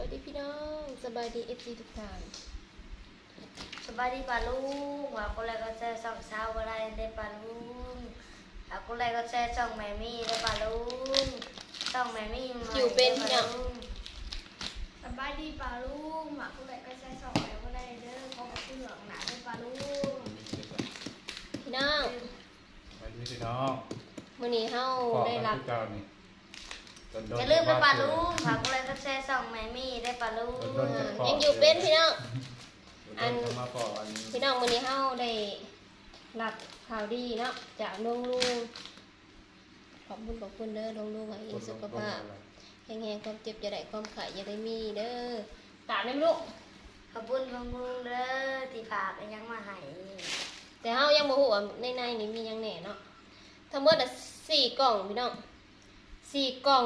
วัสดีพี่น้องสบายดีFCทุกท่านสบายดีป่าลุงว่าคนแรกก็แช่ช่องเช้าอะไรได้ป่าลุงว่าคนแรกก็แช่ช่องแม่มี่ได้ป่าลุงช่องแม่มี่อยู่เป็นพี่น้องสบายดีป่าลุงว่าคนแรกก็แช่ช่องแม่ก็ได้เด้อขอบคุณเหลืองหนาได้ป่าลุงพี่น้องสวัสดีพี่น้องมื้อนี้เฮาได้รับอย่าลืมได้ป่าลุงว่าคนแรกก็แช่ช่องแม่มี่ได้ป่าลุงยังอยู่เป็นพี่น้องพี่น้องมื้อนี้เฮาได้รับข่าวดีเนาะจากลุงขอบคุณเด้อลุงให้สุขภาพแข็งแรงความเจ็บอย่าได้ความไข้อย่าได้มีเด้อกราบได้ลูกขอบคุณลุงเด้อที่ฝากยังมาให้แต่เฮายังบ่ฮู้ว่าในนี่มีหยังแหน่เนาะทั้งหมด4กล่องพี่น้อง4กล่อง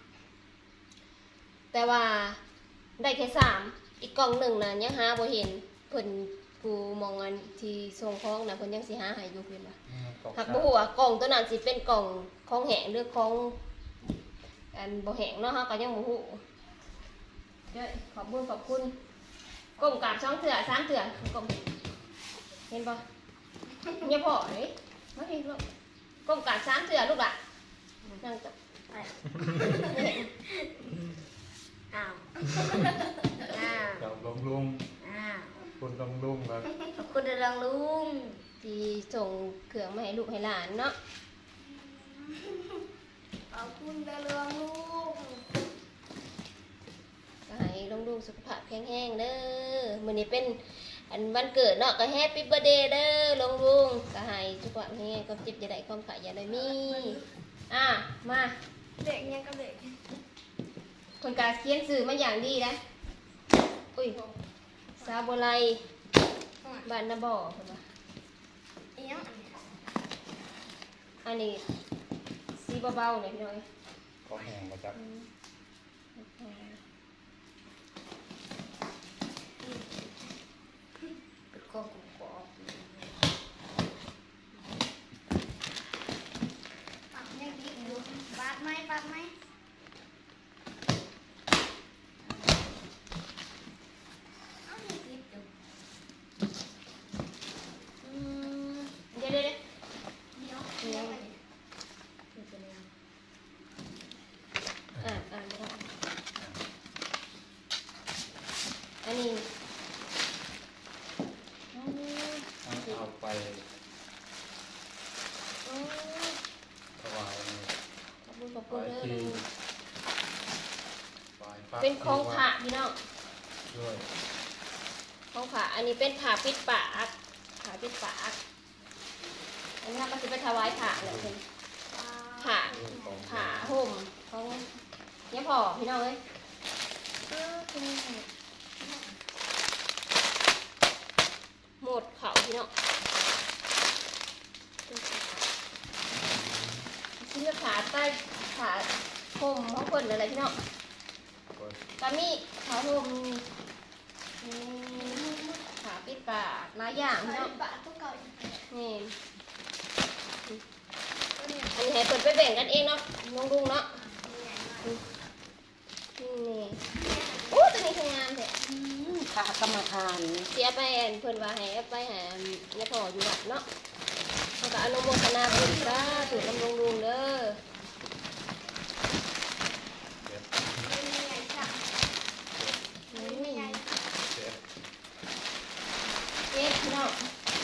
แต่ว่าได้แค่3อีกกล่อง1น่ะยังหาบ่เห็นเพิ่นผู้มองอันที่ส่งของน่ะเพิ่นยังสิหาให้อยู่เพิ่นว่าหากบ่ฮู้ว่ากล่องตัวนั้นสิเป็นกล่องของแห้งหรือของอันบ่แห้งเนาะเฮาก็ยังบ่ฮู้เด้อขอบคุณก้มกราบ2เทื่อ3เทื่อก้มเห็นบ่อย่าพอเด้มาเห็นลูกก้มกราบ3เทื่อลูกล่ะนั่งจับอ้าวขอบลุงคุณลุงครับขอบคุณเด้อลุงที่ส่งเครื่องมาให้ลูกให้หลานเนาะขอบคุณเด้อลุงก็ให้ลุงสุขภาพแข็งแรงเด้อมื้อนี้เป็นอันวันเกิดเนาะก็แฮปปี้เบิร์ธเดย์เด้อลุงก็ให้สุขภาพแข็งแรงความเจ็บอย่าได้ความไข้อย่าได้มีมาเด็กยังกับเด็กคนกาเขียนสื่อมาอย่างดีนะอุ้ยซาโบไลบ้านนาบ่อเห็นปะอันนี้สีเบาๆหน่อยพี่น้อยของแห้งมาจากก็กรอบปักยังดีอยู่ปาดไหมอันนี้เอาไปถวายขอบคุณเด้อเป็เป็นของผ่าพี่น้องของผ่าอันนี้เป็นผ่าปิดปากอันนี้ก็จะไปถวายผ่าเลยเป็นผ่าห่มของเนี่ยพอพี่น้องเลยหมดเขาพี่น้องชิ้นจะขาใต้ขาห่มของคนอะไรพี่น้องกามีขาห่มขาปิดปากหลายอย่างพี่น้องนี่อันนี้ให้เปิดไปแบ่งกันเองเนาะลุงเนาะนี่โอ้ตัวนี้ทำงานเถอะขากรรมฐานเสียไปเพิ่นว่าให้ไปหาเนี่ยพออยู่วัดเนาะเขาก็อนุโมทนาบุญซะถูกนำลุงเด้อเจ็ดพี่น้อง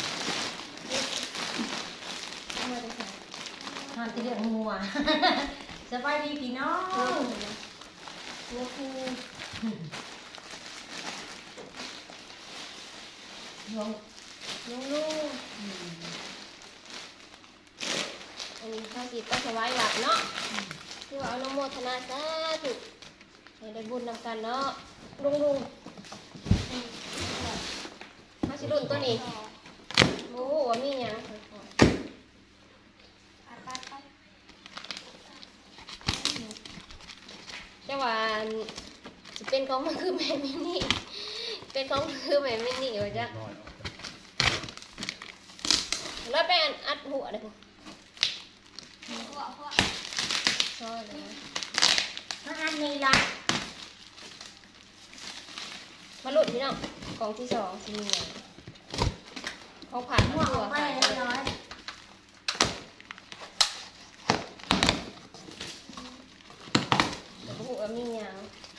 ทานที่เรียกงัวสบายดีพี่น้องงัวคูลุงอันนี้ข้าวจีบก็สบายหลับเนาะที่ว่าอนุโมทนาสาธุให้ได้บุญนำกันเนาะลุงมาสิรุ่นตัวนี้โอ้โหมีหยังแต่ว่าจะเป็นของมันคือแม่มินี่เป็นของคือแม่มินี่ว่าจ้ะแล้วไปอัดหัวเลยซอยเลยอันนี้ละมาหลุดพี่น้องกล่องที่2สิมีอย่างเขาผ่านตัวไปผ่านเรียบร้อยแต่ก็หัวมีอย่าง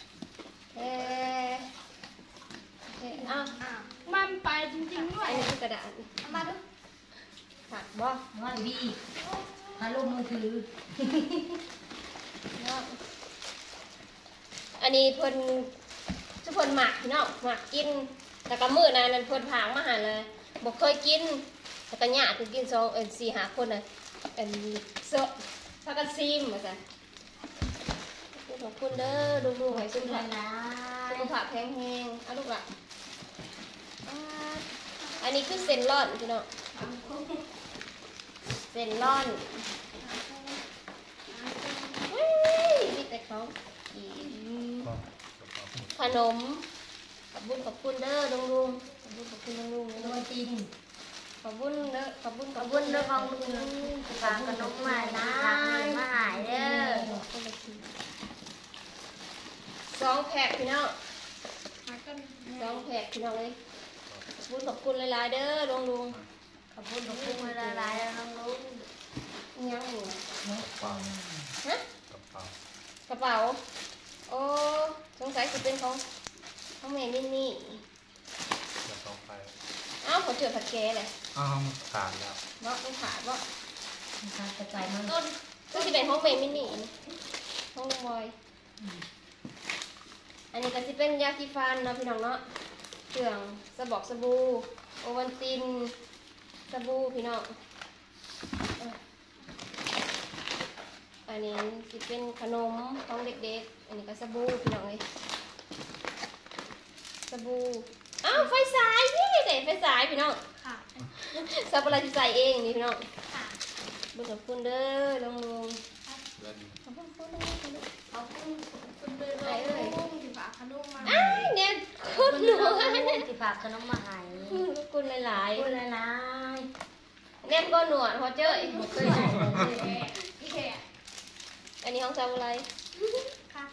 อ้าวมันไปจริงๆด้วยอันนี้คือกระดาษมาดูผักบ่ว่าบีฮัลโหลมือถืออันนี้เพิ่นทุกคนหมักพี่น้องหมักกินแต่ก็มื้อนั้นเพิ่นผางมาหาเลยบ่เคยกินแต่ก็ญาติกิน4-5คนน่ะอันเซาะพากันซิมว่าซั่นขอบคุณเด้อลูกๆให้สุขภาพแข็งแรงเอาลูกล่ะอันนี้คือเส้นร่อนพี่น้องเส้นร่อนมีแต่เขาขนมขอบคุณเด้อลุงขอบคุณลุงโดนตีนขอบคุณเด้อขอบคุณขอบคุณด้วยของลุงฝากขนมมานะมาหายเด้อ 2 แพ็คพี่น้องมากัน 2 แพ็คพี่น้องเลยขอบคุณหลายๆเด้อลุงขอบคุณเวลาหลายแล้วน้องลุงยังอยู่เปล่าฮะกระเป๋ากระเป๋าโอ้สงสัยจะเป็นของแม่มินนี่จะต้องไปอ้าวขอเจอผัดแกเลยอ้าวขาดแล้วเนาะไม่ขาดเนาะกระจายมันต้นก็จะเป็นของแม่มินนี่ของลุงบอยอันนี้ก็จะเป็นยาสีฟันเนาะพี่น้องเนาะเครื่องสบู่โอวัลตินสบู่พี่น้องอันนี้จะเป็นขนมของเด็กๆอันนี้ก็สบู่พี่น้องเลยสบู่อ้าวไฟสายนี่เด็กไฟสายพี่น้องค่ะสับอะไรจะใส่เองนี่พี่น้องค่ะบุญกับคุณเด้อลุงเล่นขอบคุณเด้อขอบคุณคุณเบลลุงที่ฝากขนมมาอ้ายเนี่ยคุณหนูที่ฝากขนมมาหายขอบคุณหลายคุณละลายๆเนี่ยก็หนวดพอเจ้ยเคยหายเลยพี่แขกอันนี้ห้องทำอะไรค่ะ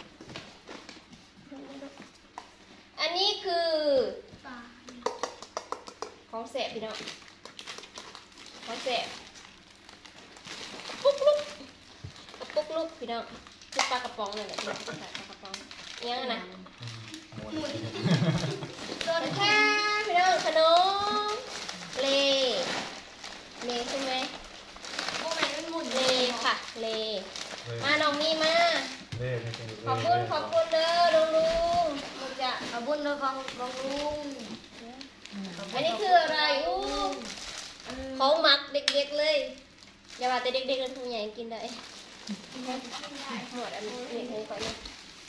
อันนี้คือปลาของแสบพี่น้องของแสบปุ๊กลุกปุ๊กลุกพี่น้องคือปลากระป๋องนั่นแหละพี่น้องปลากระป๋องยังไงนะหมดส่วนข้าวพี่น้องขนมเลใช่ไหมพวกไหนมันหมุนเลค่ะเลมาน้องมีมาเล่ไม่ใช่ขอบคุณเด้อลุงมันจะขอบคุณด้วยของลุงอันนี้คืออะไรอู้ของหมักเด็กๆเลยอย่าว่าแต่เด็กๆเลยผู้ใหญ่กินได้หมดอันนี้เลยก่อนเลย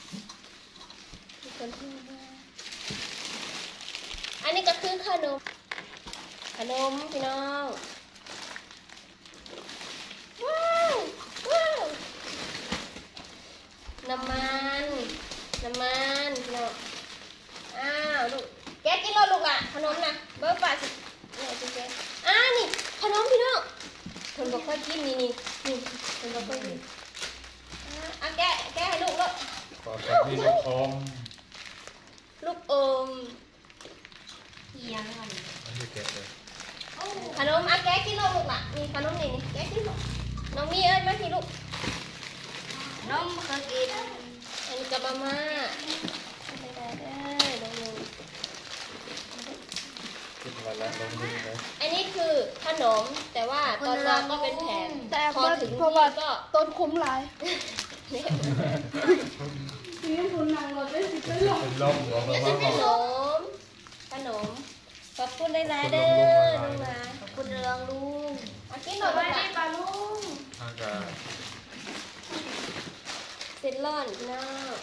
อันนี้ก็คือขนมพี่น้องว้าวน้ำมันพี่น้องอ้าวลูกแกกินแล้วลูกอ่ะขนมนะเบอร์ป่าสิเนี่ยจริงๆนี่ขนมพี่น้องคนบอกค่อยกินนี่คนบอกค่อยกินแกให้ลูกแล้วขอจากนี้ลูกอมลูกอมเอียงมันอันนี้แกะเลยขนมแกกินแล้วลูกล่ะมีขนมนี่แกกินลูกน้องมีเอ้ยมาพี่ลูกน้องเคยกินอันนี้กับมาม่าไม่ได้น้องกินมาแล้วลงดินเลยอันนี้คือขนมแต่ว่าตอนเราก็เป็นแผ่นแต่พอถึงเพราะที่ว่าก็ต้นคุ้มหลายเนี่ยนี่คุณนางรถได้สิเป็นหลงเป็นลมหัวก็มาจะว่าขนมขอบคุณหลายๆเด้อลุงนะขอบคุณเรื่องลุงกินหสน่อยบายลูดีกปลาลุงอากาศเสร็จร้อนนะ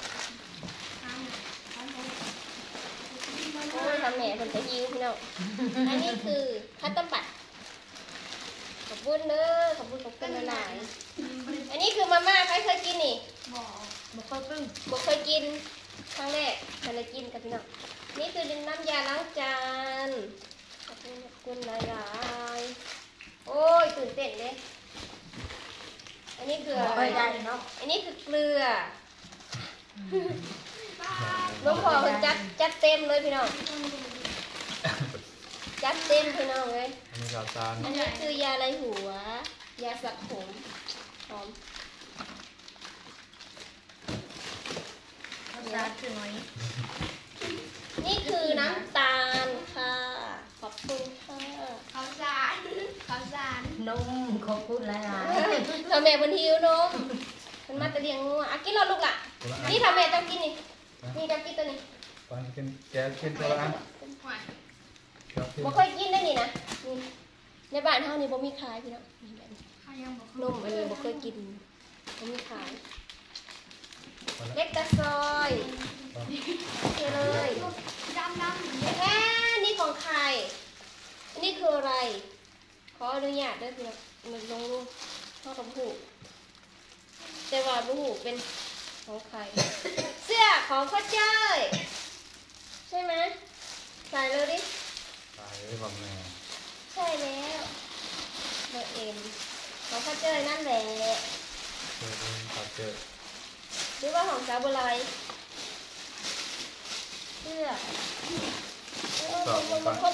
โอ้ยทำแหม่คนจะหิวพี่น้องอันนี้คือข้าวต้มปัดขอบคุณเด้อขอบคุณหลายๆอันนี้คือมาม่าใครเคยกินนี่บอกบุคคลปึ้งบอกเคยกินครั้งแรกเคยกินกับพี่น้องนี่คือน้ำยาล้างจานขอบคุณหลายๆโอ้ยตื่นเต้นเลยอันนี้คือไปได้เนาะอันนี้คือเกลือปลาลูกพ่อเพิ่นจัดเต็มเลยพี่น้องจัดเต็มพี่น้องเลยอันนี้ข้าวสารอันนี้คือยาอะไรหัวยาสักผมหอมภาษาคือน้อยนี่คือน้ำตาลค่ะขอบคุณค่ะข้าวสารข้าวสารนมขอบคุณหลายทำแม่บนหิวนมมันมาแต่เลี้ยงงัวกินเราลูกล่ะนี่ทำแม่ต้องกินนี่นี่ต้องกินตัวนี้ตอนกินแกกินตัวอันหวานบ่เคยกินได้นี่นะนี่ในบ้านเฮานี่บ่มีขายพี่น้องนี่แบบนี้ข้าวยังบอกนมอันนี้บ่เคยกินบ่มีขายเล็กตะซอยเทเลยดำแค่นี่ของใครอันนี้คืออะไรขออนุญาตด้วยพี่น้องมันลงรูปพ่อกับผู้แต่ว่าผู้เป็นของใครเสื้อของพ่อเจ้ยใช่ไหมใส่เลยดิตายเลยแบบแม่ใช่แล้วเบอร์เอ็มของพ่อเจ้ยนั่นแหละเจอตัดเจอหรือว่าของสาวบุไรเสื้อมาครบ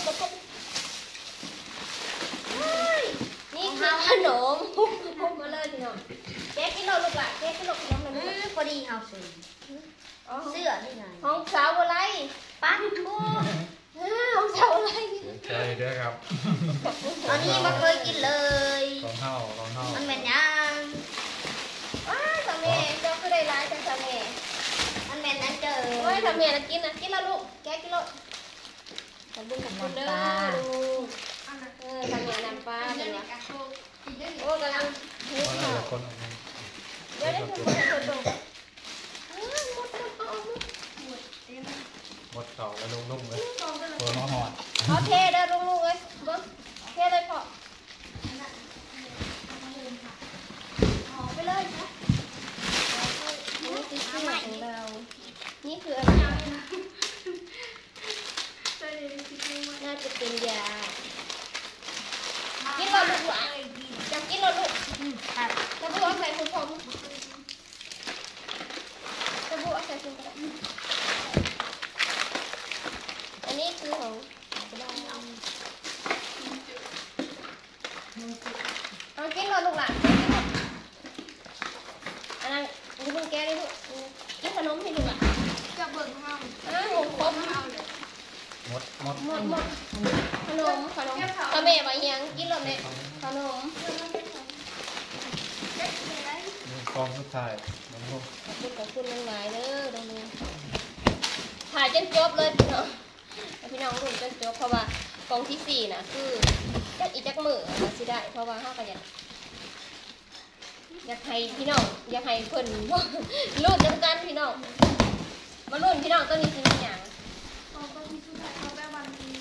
นี่คือขนมพุ่งมาเลยพี่น้องแกกินเราลูกหล่ะแกกินเราขนมมันพอดีเอาซื้อเสื้อนี่ไงของสาวบุไรปั้นทูของสาวบุไรใช่ด้วยครับตอนนี้ไม่เคยกินเลยของเท่ามันเป็นยังสามีเจ้าคือได้ร้ายจังสามีมันเป็นนั่นเจอโอ้ยสามีนะกินแล้วลูกแกกินแล้วขอบคุณเด้อลูกสามีน้ำปลากินเป็นได้วะกระโชกกินได้โอ้กำลังหิวเพราะข้าวคนเดี๋ยวได้คุณมาคนดูหมดเอาหมดเต็มหมดเข่าแล้วลุ่มเลยกองกันเลยตัวน้องหอดเอาเทเด้อลุงๆเลยเบิ้งเทเลยพ่อหอมไปเลยนะนี่คือเสื้อของเรานี่คืออะไรใส่เลยกินไม่หมดน่าจะเป็นยากินเราลูกหวานจะกินเราลูกครับจะบัวใส่คุณพ่อจะบัวใส่คุณก็ได้อันนี้คือของเอากินเราลูกหลานอันนั้นดูมึงแกเลยลูกกินขนมให้ลูกอ่ะจะเบิกห้องหมูครบเอาเลยหมดหมดขนมตาแม่มายังกินแล้วแม่ขนมเด็กเลยนี่กองสุดท้ายน้องลูกขอบคุณหลายเด้อตรงนี้ถ่ายจนจบเลยพี่น้องพี่น้องรุ่นจนจบเพราะว่ากองที่4น่ะคือจักอีจักมือมาสิได้เพราะว่าเฮาก็อยากให้พี่น้องอยากให้เพิ่นรุ่นจังกันพี่น้องมารุ่นพี่น้องตัวนี้สิมีหยังเขาก็มีสุดท้ายเขาแบบวันนี้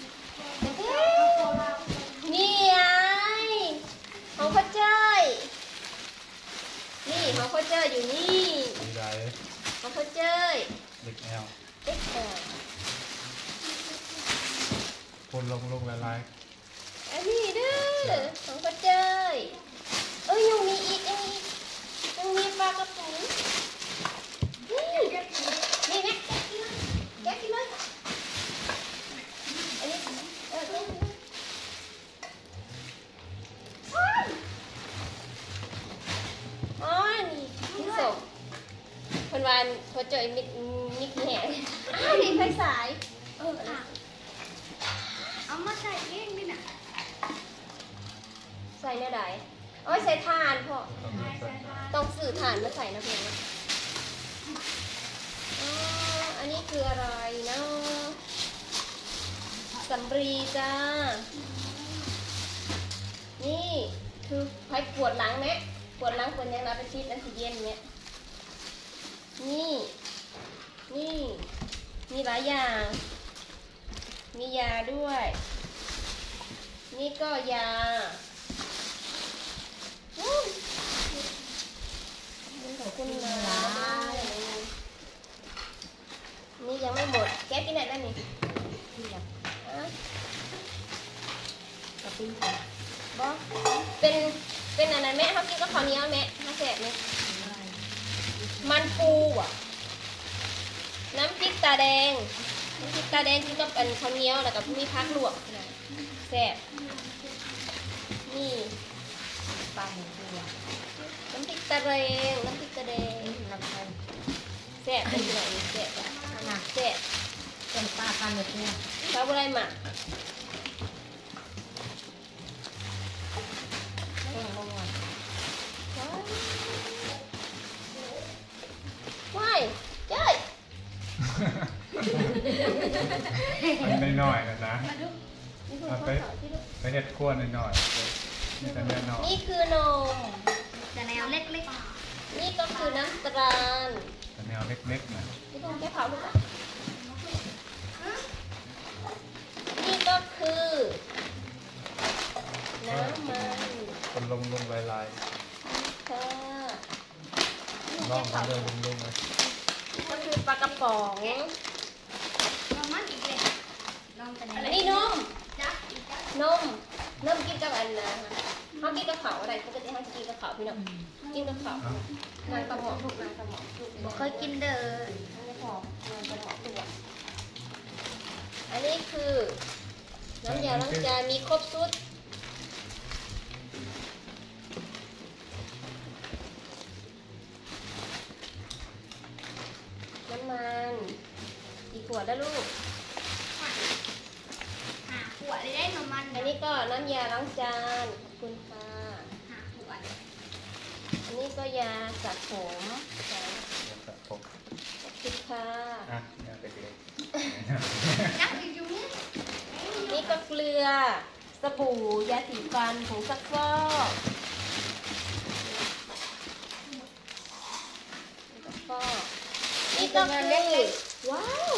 นี่ไงของพ่อเจ้ยนี่ของพ่อเจ้ยอยู่นี่ดีใจของพ่อเจ้ยเด็กแนวเอ๊ะคนลงลายอันนี้เด้อของพ่อเจ้ยยังมีอีกยังมีปลากระป๋องนี่แม่แกะกินเลยอันนี้นี่ที่ส่งคนวานพอเจอมิกแหงนี่ไฟสายเอามาใส่เองนี่นะใส่เนื้อใดใส่ถ่านพ่อๆต้องมีเส้นต้องสื่อถ่านมาใส่นะเพื่อนอันนี้คืออะไรเนาะสำลีจ้า นี่คือใครปวดหลังไหมปวดหลังปวดยังรับไปชีดอันสีเย็นเนี่ยนี่มีหลายอย่าง มียาด้วย นี่ก็ยาขอบคุณนะนี่ยังไม่หมดแกกินไหนได้นี่กับปิ้งบอเป็นอะไรแม่เขากินก็ข้าวเหนียวแม่เขาแสบเนี่ยมันปูอ่ะน้ำพริกตาแดงน้ำพริกตาแดงที่กับอันข้าวเหนียวแล้วก็มีผักลวกนะแซ่บนี่ปลาหมูตัวน้ำพริกตาแดงน้ำพริกตาแดงน้ำมันแซ่บเป็นยังไงแซ่บอะแซ่บเป็นปลาปลาหมึกเนี่ยชอบอะไรหมักลงมาว้ายเจ้ยอันน้อยๆนะมาดูนี่คือข้าวขาวที่ลูกไปเห็ดขั้วน้อยๆนี่กันแน่นอนนี่คือนมแต่แนวเล็กนี่ก็คือน้ำตาลแนวเล็กๆนะนี่ต้องแค่เผาลูกอ่ะนี่ก็คือน้ำมันคนลงลายค่ะๆลองมาเลยลงเลยก็คือปลากระป๋องน้ำมันอีกเลยๆลองแต่แนอัวนนี้นมจักอีกจักนมกินกับอันนะเขากินกับเขาอะไรปกติเขากินกับเขาพี่น้องกินกับเขานายกระหม่อมลูกนายกระหม่อมลูกบ่เคยกินเด้อไม่พอนายกระหม่อมตัวอันนี้คือน้ำยาล้างจานมีครบชุดน้ำมันกี่ขวดแล้วลูกหาขวดเลยได้น้ำมันอันนี้ก็น้ำยาล้างจานขอบคุณค่ะหาขวดอันนี้ก็ยาสระผมค่ะสระผมขอบคุณค่ะอ่ะเนี่ยเล็กจักอีกอยู่นี่นี่ก็เกลือ สบู่ ยาสีฟันผงซักฟอกนี่ก็คือว้าว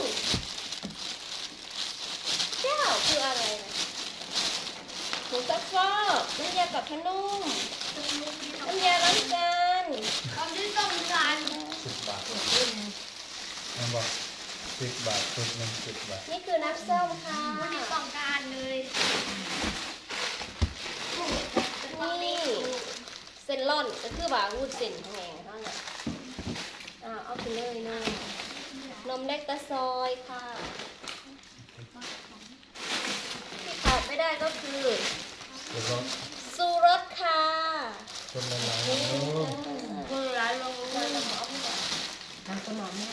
เจ้าคืออะไรนะผงซักฟอกน้ำยากับขนุ่มน้ำยาล้างจานตอนที่ต้องการๆ10 บาทนั่นบอก10 บาทชุดหนึง10 บาทนี่คือน้ำส้มค่ะวันที่ต้องการเลยนี่เส้นร่อนก็คือว่าวูดเส้นแห้งเท่านั้นเอาไปเลยนมเล็กตะซอยค่ะที่ขาดไม่ได้ก็คือเดี๋ยวเราสูรสค่ะคนละลายนี่โอ้คือร้านลงมาแล้วหมอพี่บอกทำขนมไหม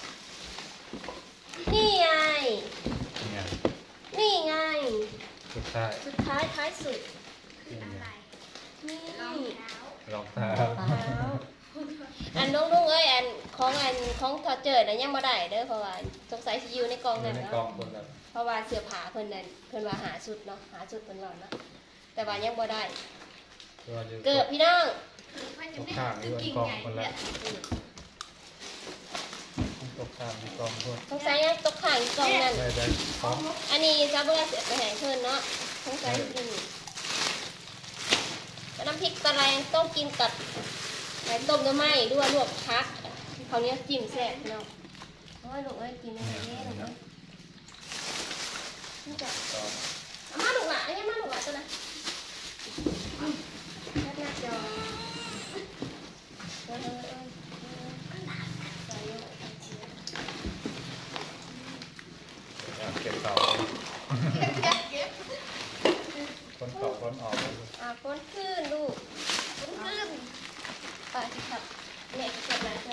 นี่ไงเนี่ยนี่ไงสุดท้ายสุดท้ายท้ายสุดนี่ไงนี่รองเท้ารองเท้าอันนุ่งๆเอ้ยอันของทอเจิดนะยังบ่ได้เด้อเพราะว่าสงสัยสิอยู่ในกล่องอยู่นั่นในเนาะกล่องคนละเพราะว่าเสื้อผ้าเพิ่นนั่นเพิ่นว่าหาชุดเนาะหาชุดเพิ่นว่าเนาะแต่ว่ายังบ่ได้ตัวเดียวเกิดพี่น้องมันตจะกไม่ข้างด้วยกิ่งกล่องใหญ่คนเลละยตกข้างมีกล่องคนสงสัยยังตกข้างอีกกล่องนั่นได้พร้อมอันนี้ซาบุระเสียไปให้เพิ่นเนาะสงสัยกินแล้วน้ำพริกตะแรงต้องกินกับไก่ต้มน้ำไหม้ด้วยลวกพักคราวนี้จิ้มแซ่บพี่น้องโอ้ยลูกเอ้ยกินอะไรเนี่ยลูกเอ้ยนี่จ้ะต่อเอามาลูกหล่ะอันนี้มาลูกหล่ะตัวนะแคปหน้าจอเก็บเต่าคนเต่าคนออกเลยพ้นขึ้นลูกพ้นขึ้นไปครับแม่จะแคปหน้าจอ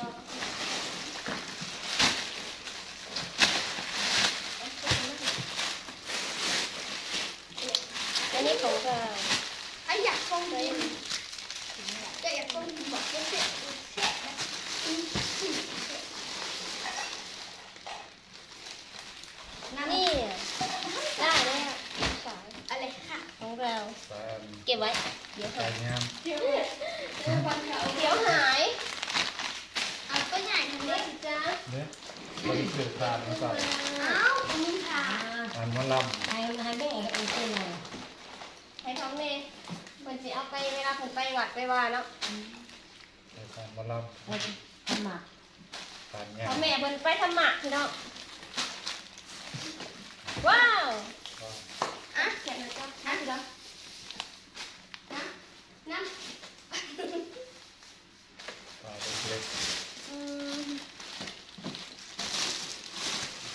อันนี้ของเราไอ้อยากต้องกินจะอยากต้องกินบอกว่าเสียแฉะนะนี่ได้แล้วสายอะไรค่ะของเราแฟนเก็บไว้ เดี๋ยวใส่หายงามเดี๋ยววันเขาเดี๋ยวหายเอาก็ใหญ่ทำเด็ได้กจ้าเนี่ยคนสื่อสารมาใส่อ้าวมึงค่ะอ่านมาลให้แม่เอาเส้นเลยให้ท้องเน่เพิ่นสิเอาไปเวลาเพิ่นไปวัดไปว่าเนาะำสื่อสารมาลเอาทำหมักำสารงาพ่อมแม่เพิ่นไปทำหมักพี่น้องว้าวอ่ะแกะเลยจ้ะนะเดี๋ยวนะนะปลาเล็กอืม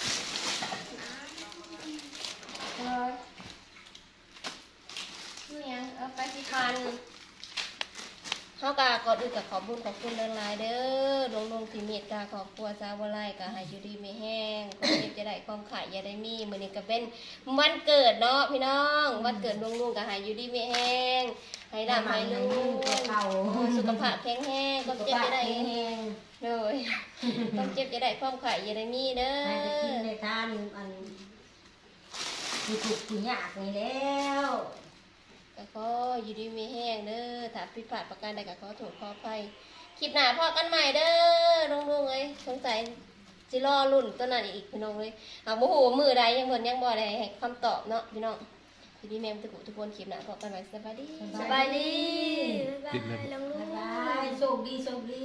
อื่นก็ขอบคุญขอบคุณหลายๆเด้อลุงๆที่เมตตาครอบครัวสาวบ่ไล่ก็ให้อยู่ดีมีแห้งความเจ็บจะได้ความไข่อย่าได้มีมื้อนี้ก็เป็นวันเกิดเนาะพี่น้องวันเกิดลุงๆก็ให้อยู่ดีมีแห้งให้ร่ำให้รวยสุขภาพแข็งแรงความเจ็บจะได้แห้งเลยความเจ็บจะได้ความไข่อย่าได้มีเด้อให้ได้กินได้ทานอันที่ถูกที่ยากนี่แล้วก็ขออยู่ดีมีแห้งเด้อถ้าผิดพลาดประการใดก็ขอโทษขออภัยคลิปหน้าพอกันใหม่เด้อลุงๆเอ้ยสงสัยสิรอรุ่นตัวนั้นอีกพี่น้องเอ้ยเอาบ่ฮู้ว่ามื้อใดยังเพิ่นยังบ่ได้ให้คำตอบเนาะพี่น้องอยู่ดีแม่นทุกคนคลิปหน้าพอกันใหม่สวัสดีสบายดีติดเลยลุงบ๊ายบายโชคดีโชคดี